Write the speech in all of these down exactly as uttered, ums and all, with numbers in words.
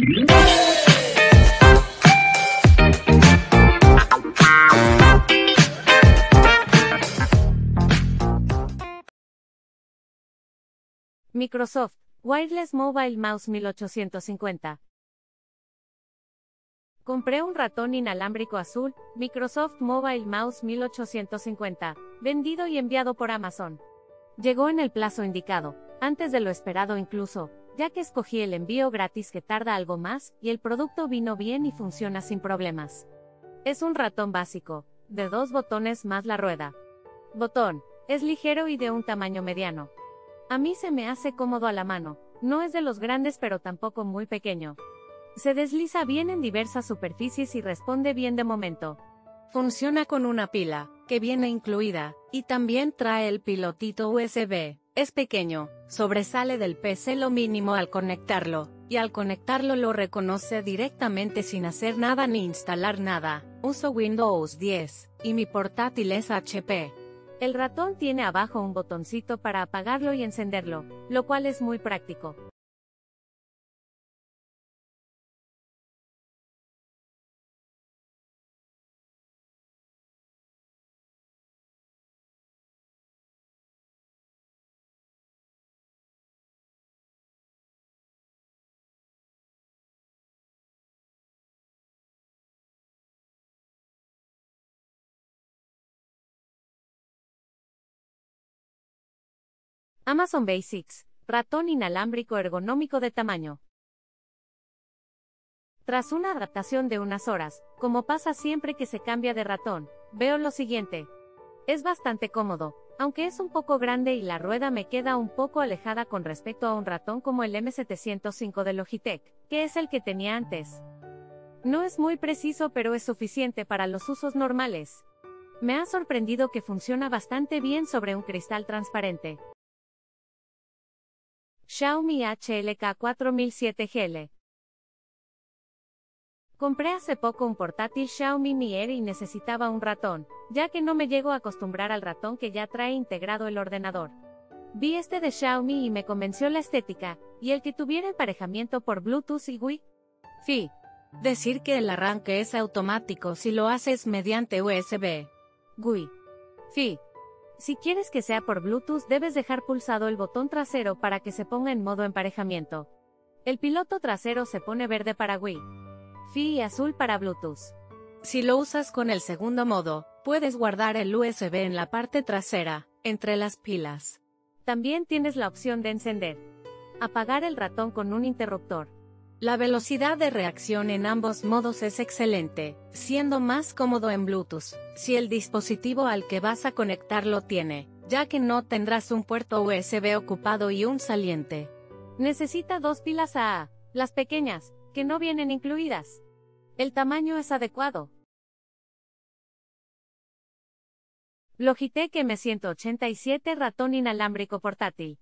Microsoft Wireless Mobile Mouse mil ochocientos cincuenta. Compré un ratón inalámbrico azul, Microsoft Mobile Mouse mil ochocientos cincuenta, vendido y enviado por Amazon. Llegó en el plazo indicado, antes de lo esperado incluso, ya que escogí el envío gratis que tarda algo más, y el producto vino bien y funciona sin problemas. Es un ratón básico, de dos botones más la rueda. Botón, es ligero y de un tamaño mediano. A mí se me hace cómodo a la mano, no es de los grandes pero tampoco muy pequeño. Se desliza bien en diversas superficies y responde bien de momento. Funciona con una pila, que viene incluida, y también trae el pilotito U S B. Es pequeño, sobresale del P C lo mínimo al conectarlo, y al conectarlo lo reconoce directamente sin hacer nada ni instalar nada. Uso Windows diez, y mi portátil es H P. El ratón tiene abajo un botoncito para apagarlo y encenderlo, lo cual es muy práctico. Amazon Basics, ratón inalámbrico ergonómico de tamaño. Tras una adaptación de unas horas, como pasa siempre que se cambia de ratón, veo lo siguiente. Es bastante cómodo, aunque es un poco grande y la rueda me queda un poco alejada con respecto a un ratón como el M setecientos cinco de Logitech, que es el que tenía antes. No es muy preciso pero es suficiente para los usos normales. Me ha sorprendido que funciona bastante bien sobre un cristal transparente. Xiaomi H L K cuatro mil siete G L. Compré hace poco un portátil Xiaomi Mi Air y necesitaba un ratón, ya que no me llego a acostumbrar al ratón que ya trae integrado el ordenador. Vi este de Xiaomi y me convenció la estética, y el que tuviera emparejamiento por Bluetooth y Wi-Fi. Decir que el arranque es automático si lo haces mediante U S B. Wi-Fi. Si quieres que sea por Bluetooth debes dejar pulsado el botón trasero para que se ponga en modo emparejamiento. El piloto trasero se pone verde para Wi-Fi y azul para Bluetooth. Si lo usas con el segundo modo, puedes guardar el U S B en la parte trasera, entre las pilas. También tienes la opción de encender, apagar el ratón con un interruptor. La velocidad de reacción en ambos modos es excelente, siendo más cómodo en Bluetooth, si el dispositivo al que vas a conectar lo tiene, ya que no tendrás un puerto U S B ocupado y un saliente. Necesita dos pilas A A, las pequeñas, que no vienen incluidas. El tamaño es adecuado. Logitech M ciento ochenta y siete ratón inalámbrico portátil.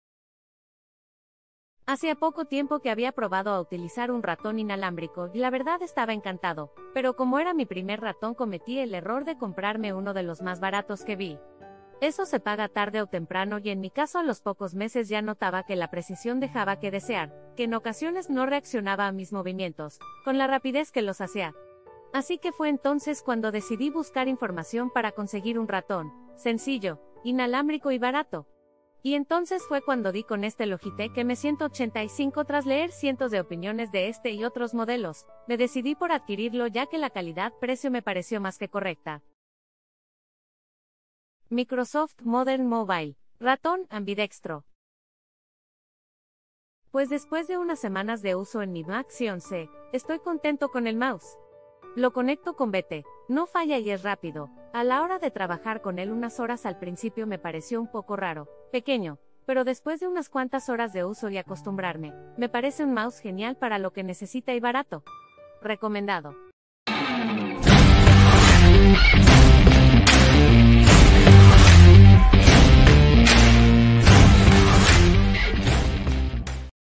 Hacía poco tiempo que había probado a utilizar un ratón inalámbrico y la verdad estaba encantado, pero como era mi primer ratón cometí el error de comprarme uno de los más baratos que vi. Eso se paga tarde o temprano y en mi caso a los pocos meses ya notaba que la precisión dejaba que desear, que en ocasiones no reaccionaba a mis movimientos, con la rapidez que los hacía. Así que fue entonces cuando decidí buscar información para conseguir un ratón, sencillo, inalámbrico y barato. Y entonces fue cuando di con este Logitech M ciento ochenta y cinco tras leer cientos de opiniones de este y otros modelos, me decidí por adquirirlo ya que la calidad-precio me pareció más que correcta. Microsoft Modern Mobile, ratón ambidextro. Pues después de unas semanas de uso en mi Mac once, estoy contento con el mouse. Lo conecto con B T, no falla y es rápido. A la hora de trabajar con él unas horas al principio me pareció un poco raro, pequeño, pero después de unas cuantas horas de uso y acostumbrarme, me parece un mouse genial para lo que necesita y barato. Recomendado.